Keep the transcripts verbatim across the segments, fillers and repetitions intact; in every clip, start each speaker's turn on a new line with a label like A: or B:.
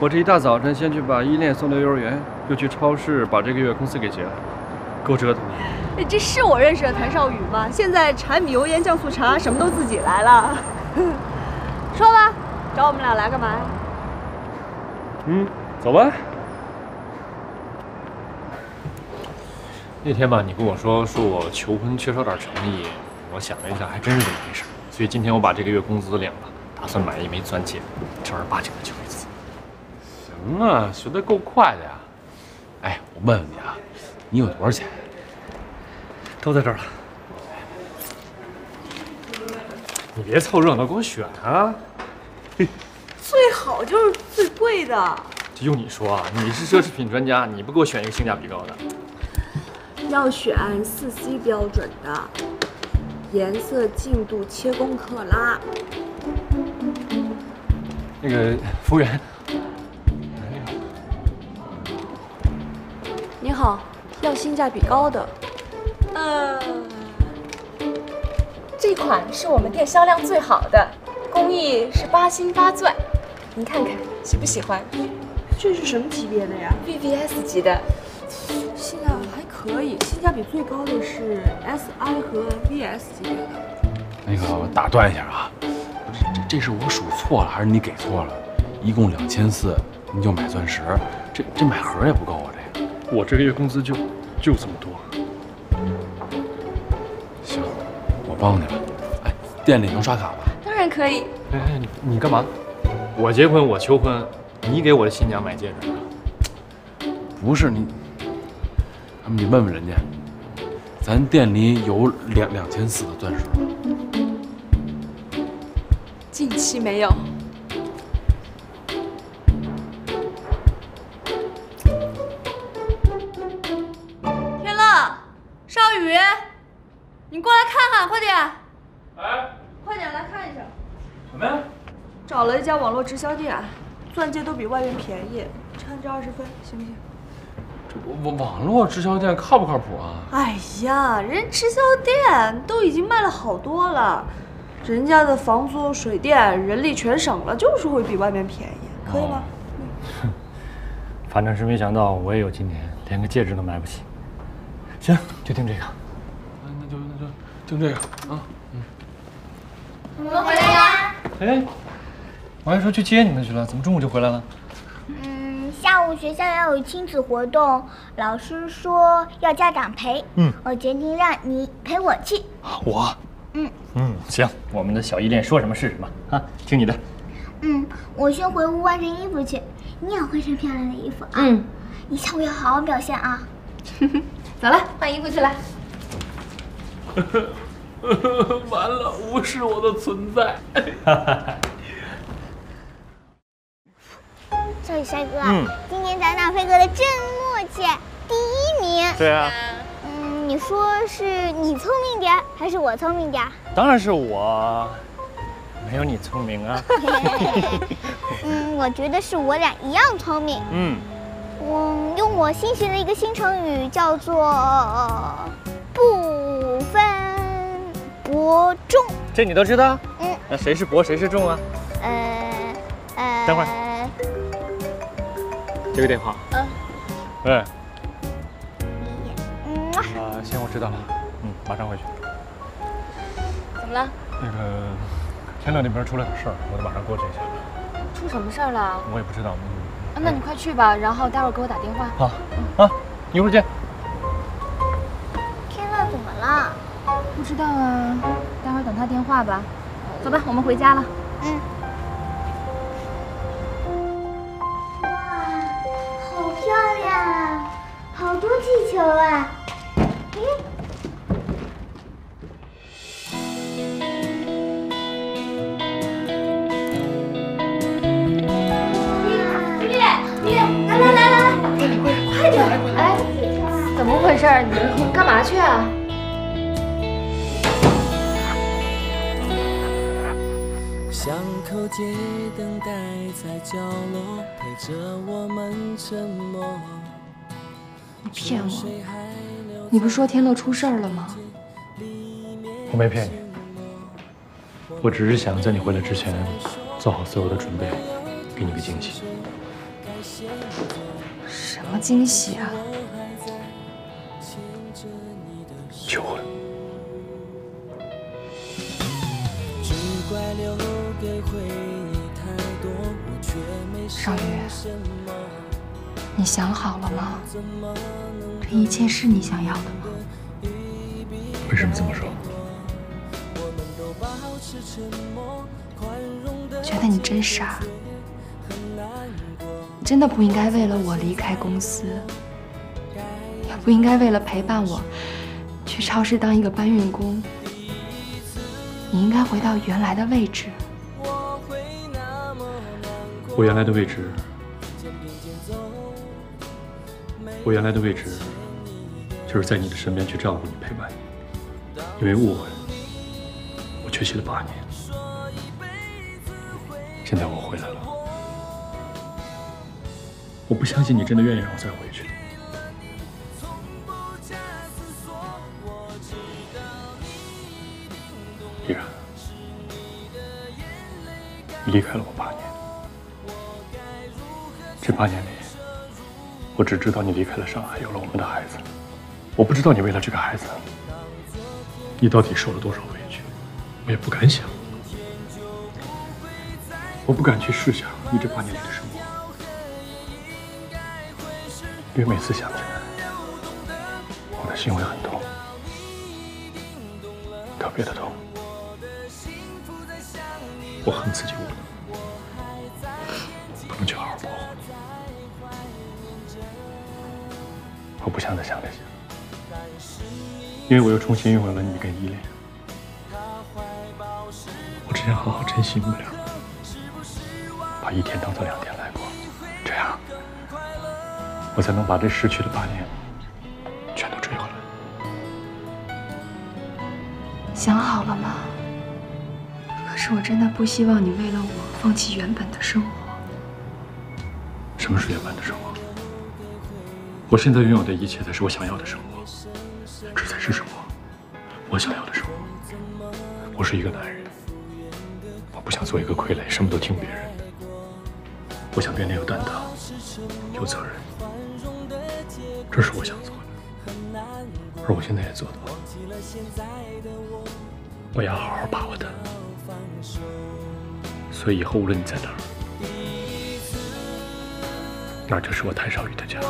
A: 我这一大早晨先去把依恋送到幼儿园，又去超市把这个月工资给结了，够折腾的。
B: 这是我认识的谭少宇吗？现在柴米油盐酱醋茶什么都自己来了。说吧，找我们俩来干嘛呀？
A: 嗯，走吧。
C: 那天吧，你跟我说说我求婚缺少点诚意，我想了一下，还真是这么回事。所以今天我把这个月工资领了，打算买一枚钻戒，正儿八经的求一次。
D: 行啊，学得够快的呀。哎，我问问你啊，你有多少钱？
A: 都在这儿了。
C: 你别凑热闹，给我选啊！
B: 最好就是最贵的。
C: 就你说啊，你是奢侈品专家，你不给我选一个性价比高的？
B: 要选四 C 标准的，颜色、净度、切工克拉。
C: 那个服务员，
B: 你好，要性价比高的。呃，
E: 这款是我们店销量最好的，工艺是八星八钻，您看看喜不喜欢？
B: 这是什么级别的呀
E: ？V V S 级的。
B: 性价比还可以，性价比最高的是 S I 和 V S 级别的。
D: 那个，我打断一下啊，这这这是我数错了，还是你给错了？一共两千四，你就买钻石，这这买盒也不够啊，这个。
A: 我这个月工资就就这么多。
D: 行，我帮你吧。哎，店里能刷卡吗？
E: 当然可以。
C: 哎哎，你你干嘛？我结婚，我求婚，你给我的新娘买戒指啊？
D: 不是你，你问问人家，咱店里有两两千四的钻石吗？
E: 近期没有。
B: 天乐，少宇，你过来看看，快点！
A: 哎，
B: 快点来看一下。
A: 什么呀？
B: 找了一家网络直销店，钻戒都比外面便宜，掺着二十分，行不行？
D: 这网网络直销店靠不靠谱啊？
B: 哎呀，人直销店都已经卖了好多了，人家的房租、水电、人力全省了，就是会比外面便宜，可以吗？
C: 哦、反正是没想到我也有今天，连个戒指都买不起。行，就订这个。
D: 那就那就订这个啊。嗯。
F: 我们回来啦。
C: 哎，我还说去接你们去了，怎么中午就回来了？
F: 嗯，下午学校要有亲子活动，老师说要家长陪。嗯，我决定让你陪我去。
C: 我？
F: 嗯
C: 嗯，行，我们的小依恋说什么是什么啊，听你的。
F: 嗯，我先回屋换身衣服去，你也换身漂亮的衣服啊。
E: 嗯，
F: 你下午要好好表现啊。
E: 走了，换衣服去了。
D: 完了，无视我的存在。
F: 少宇帅哥，
C: 嗯，
F: 今年咱俩配合的真默契，第一名。
C: 对啊。
F: 嗯，你说是你聪明点还是我聪明点？
C: 当然是我，没有你聪明啊。
F: 嗯，我觉得是我俩一样聪明。
C: 嗯。
F: 我用我新学的一个新成语叫做呃“不分伯仲”。
C: 这你都知道？
F: 嗯。
C: 那谁是伯，谁是仲啊？
F: 呃呃。
C: 等会儿。这个电话。嗯。喂。
F: 嗯。
C: 啊，行，我知道了。嗯，马上回去。
E: 怎么了？
C: 那个天乐那边出了点事儿，我得马上过去一下。
E: 出什么事儿了？
C: 我也不知道。
E: 啊，那你快去吧，然后待会儿给我打电话。
C: 好。啊，一会儿见。
F: 天乐怎么了？
E: 不知道啊，待会儿等他电话吧。走吧，我们回家了。
F: 嗯。哇，好漂亮啊！好多气球啊！嗯。来来来来来，快点！
E: 哎，怎么回事？你你干嘛去啊？
G: 巷口街灯待在角落，陪着我们沉默。
E: 你骗我！你不是说天乐出事儿了吗？
C: 我没骗你，我只是想在你回来之前做好所有的准备，给你个惊喜。
E: 么惊喜啊？
A: 求婚。
E: 少宇，你想好了吗？这一切是你想要的吗？
A: 为什么这么说？
E: 觉得你真傻，你真的不应该为了我离开公司，也不应该为了陪伴我去超市当一个搬运工。你应该回到原来的位置。
A: 我原来的位置，我原来的位置就是在你的身边去照顾你、陪伴你。因为误会，我缺席了八年。现在我回来了，我不相信你真的愿意让我再回去。依然，你离开了我八年。这八年里，我只知道你离开了上海，有了我们的孩子。我不知道你为了这个孩子，你到底受了多少委屈，我也不敢想。我不敢去试想你这八年里的生活，因为每次想起来，我的心会很痛，特别的痛。我恨自己无能，不能去好好保护你。我不想再想这些，因为我又重新拥有了你跟依恋。我只想好好珍惜我们俩，把一天当做两天来过，这样我才能把这失去的八年全都追回来。
E: 想好了吗？可是我真的不希望你为了我放弃原本的生活。
A: 什么是原本的生活？我现在拥有的一切才是我想要的生活，这才是生活，我想要的生活。我是一个男人，我不想做一个傀儡，什么都听别人的。我想变得有担当，有责任，这是我想做的，而我现在也做到了。我要好好把握它，所以以后无论你在哪儿，那就是我谭少宇的家。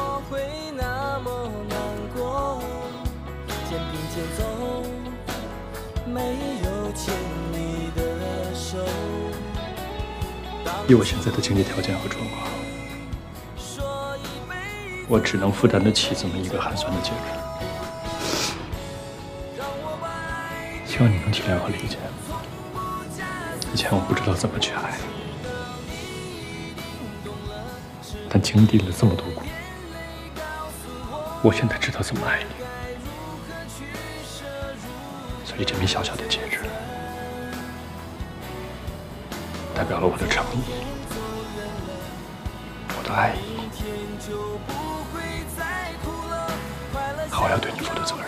A: 以我现在的经济条件和状况，我只能负担得起这么一个寒酸的戒指。希望你能体谅和理解。以前我不知道怎么去爱，但经历了这么多苦，我现在知道怎么爱你。所以这枚小小的戒指，代表了我的诚意，我的爱意，好，我要对你负的责任。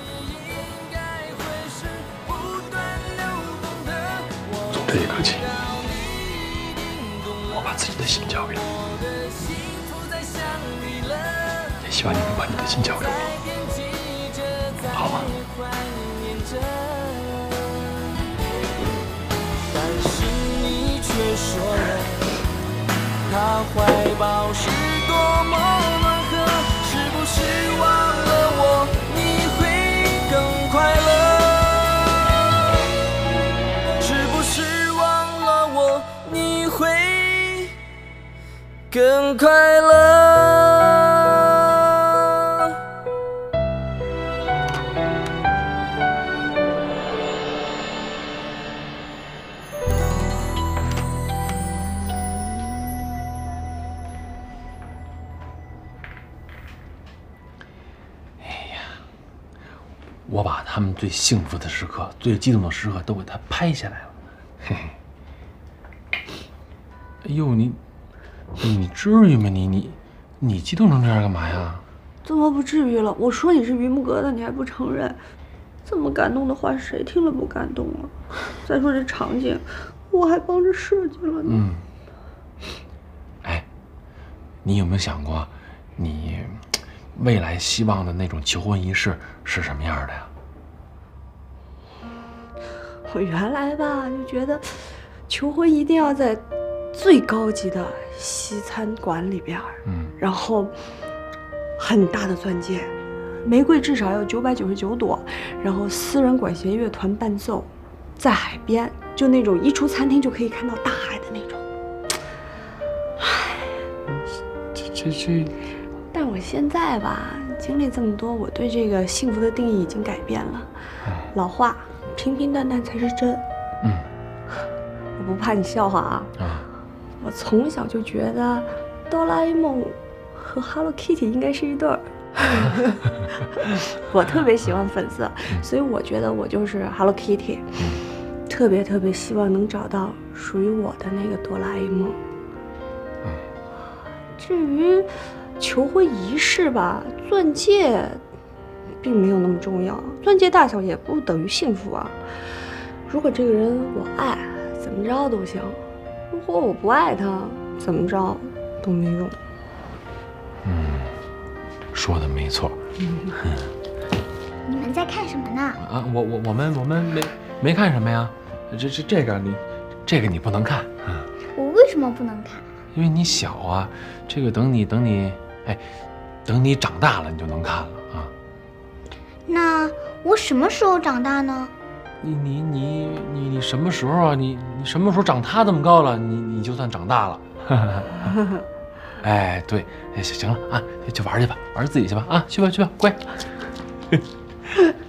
A: 从这一刻起，我把自己的心交给你，也希望你能把你的心交给我，好吗？
G: 但是你却说了，他怀抱是多么暖和，是不是忘了我，你会更快乐？是不是忘了我，你会更快乐？
D: 我把他们最幸福的时刻、最激动的时刻都给他拍下来了。嘿嘿。哎呦，你，你至于吗？你你你激动成这样干嘛呀？
B: 怎么不至于了？我说你是榆木疙瘩，你还不承认？这么感动的话，谁听了不感动啊？再说这场景，我还帮着设计了呢。
D: 嗯。哎，你有没有想过， 你未来希望的那种求婚仪式是什么样的呀？
B: 我原来吧就觉得，求婚一定要在最高级的西餐馆里边，嗯，然后很大的钻戒，玫瑰至少要九百九十九朵，然后私人管弦乐团伴奏，在海边，就那种一出餐厅就可以看到大海的那种。唉，
D: 这这这，
B: 但我现在吧，经历这么多，我对这个幸福的定义已经改变了。老话，平平淡淡才是真。嗯，我不怕你笑话啊。啊，我从小就觉得哆啦 A 梦和 Hello Kitty 应该是一对儿。我特别喜欢粉色，所以我觉得我就是 Hello Kitty，特别特别希望能找到属于我的那个哆啦 A 梦。至于求婚仪式吧，钻戒并没有那么重要，钻戒大小也不等于幸福啊。如果这个人我爱，怎么着都行；如果我不爱他，怎么着都没用。
D: 嗯，说的没错。嗯，
F: 你们在看什么呢？
D: 啊，我我我们我们没没看什么呀？这这这个你，这个你不能看。嗯，
F: 我为什么不能看？
D: 因为你小啊，这个等你等你，哎，等你长大了你就能看了啊。
F: 那我什么时候长大呢？
D: 你你你你你什么时候啊？你你什么时候长他这么高了？你你就算长大了。哎，对，哎，行了啊，去玩去吧，玩自己去吧啊，去吧去吧，乖。